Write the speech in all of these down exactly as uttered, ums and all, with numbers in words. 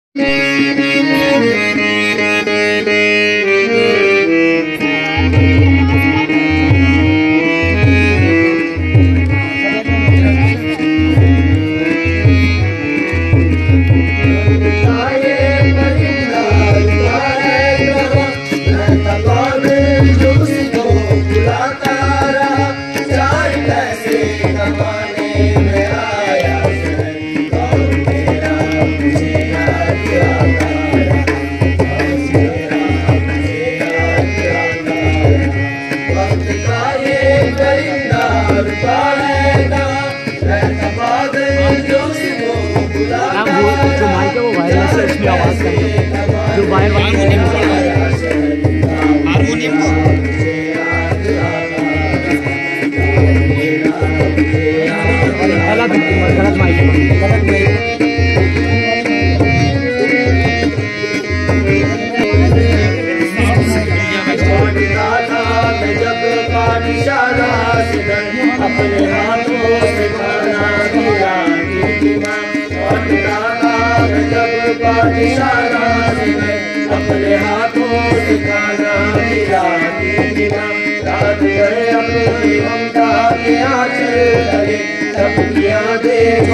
अपने हाथों से खाना खिलाती रात गए अपनी ममता के आंचल तले सबकी यादें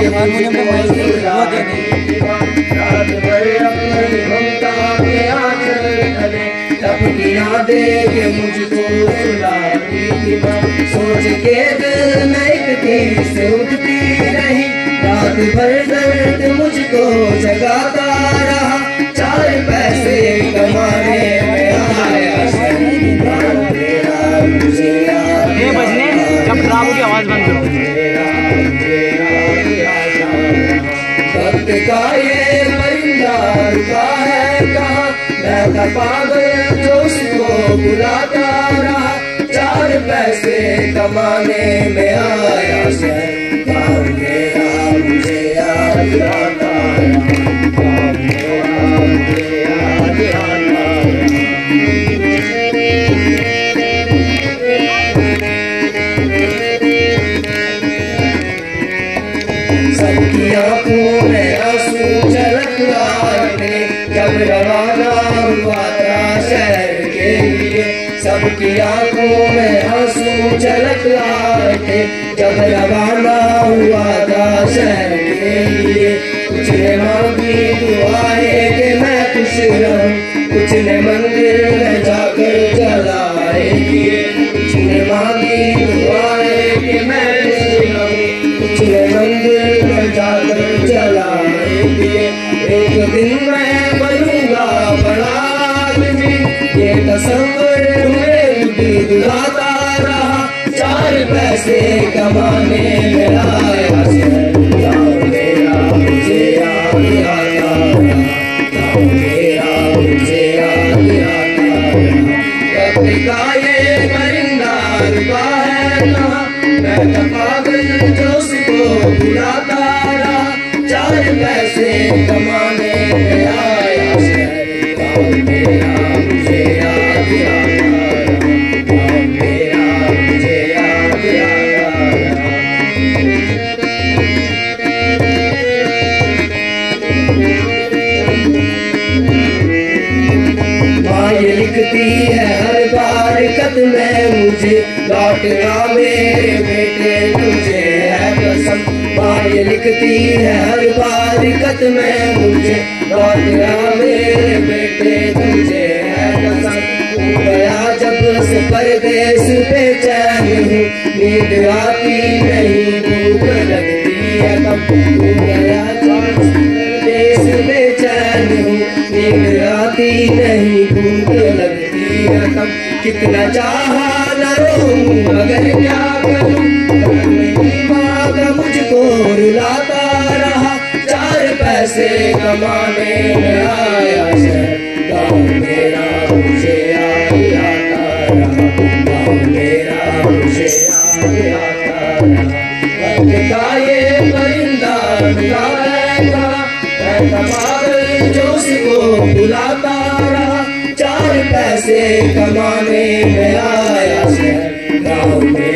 रात गए अपनी ममता के आंचल तले सबकी यादें के मुझको सुलाती सोच के दिल में एक तीर से उठती रही रात भर दर्द मुझको जगाता रहा चार पैसे कमाने में आया ये बजने जब ड्रामों की आवाज बंद करो। वक्त का ये परिंदा रुका है कहाँ मैं था पागल जो उसको बुलाता रहा चार पैसे कमाने में आया शहर मेरा मुझे याद आता सबकी आंखों में आंसू झलक आए जब रवाना हुआ था शहर के लिए सबकी आंखों में आंसू झलक आए जब रवाना हुआ था शहर के लिए कुछ ने मांगी दुआएं कि मैं खुश रहूं कुछ ने मंदिर में जाकर जलाए किए कुछ ने मांगी दुआएं कि मैं खुश रहूं कुछ ने मंदिर में जाकर जलाए किए एक दिन मैं बनूंगा बड़ा आदमी ये तस्वीर हुए दुलाता रहा चार पैसे कमाने में आया मेरा मुझे याद आता मेरा मुझे याद आता का ये परिंदा रुका है कहाँ मैं था पागल जो उसको बुलाता रहा चार पैसे कमाने में आया मेरा मुझे याद आता मेरा मुझे याद आता माँ ये लिखती है हर बार खत में मुझे लौटना मेरे बेटे तुझे है कसम माँ ये लिखती है हर बार खत में मुझे लौटना मेरे बेटे तुझे है कसम तू गया जब से परदेश बेचैन हूँ नींद आती नहीं भूख लगती है कब तू गया जब परदेश बेचैन हूँ नींद आती नहीं भूख लगती है कब कितना चाहा न रहूं मगर क्या करूं दिमाग मुझको रुलाता रहा चार पैसे कमाने में आया गाँव मेरा मुझे याद आता रहा गाँव मेरा मुझे याद आता रहा ये परिंदा रुका है कहाँ मैं था पागल जो उसको बुलाता रहा चार पैसे कमाने में आया गाँव में